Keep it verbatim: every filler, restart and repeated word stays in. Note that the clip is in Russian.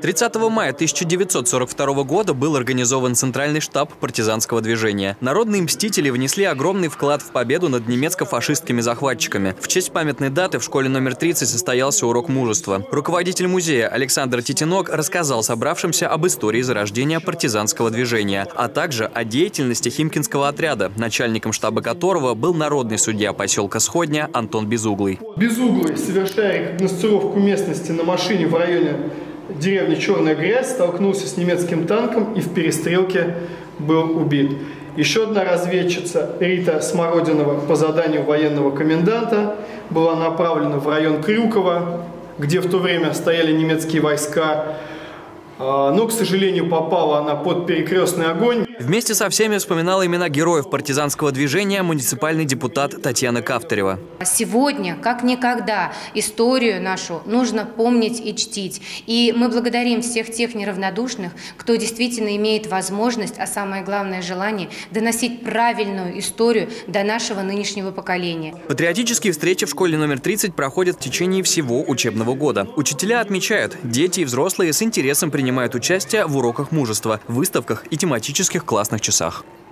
тридцатого мая тысяча девятьсот сорок второго года был организован Центральный штаб партизанского движения. Народные мстители внесли огромный вклад в победу над немецко-фашистскими захватчиками. В честь памятной даты в школе номер тридцать состоялся урок мужества. Руководитель музея Александр Титинок рассказал собравшимся об истории зарождения партизанского движения, а также о деятельности Химкинского отряда, начальником штаба которого был народный судья поселка Сходня Антон Безуглый. Безуглый, совершая рекогносцировку местности на машине в районе деревни Черная Грязь, столкнулся с немецким танком и в перестрелке был убит. Еще одна разведчица, Рита Смородинова, по заданию военного коменданта была направлена в район Крюкова, где в то время стояли немецкие войска, но, к сожалению, попала она под перекрестный огонь. Вместе со всеми вспоминала имена героев партизанского движения муниципальный депутат Татьяна Кавтарева. Сегодня, как никогда, историю нашу нужно помнить и чтить. И мы благодарим всех тех неравнодушных, кто действительно имеет возможность, а самое главное желание, доносить правильную историю до нашего нынешнего поколения. Патриотические встречи в школе номер тридцать проходят в течение всего учебного года. Учителя отмечают, дети и взрослые с интересом принимают участие в уроках мужества, выставках и тематических классных часах.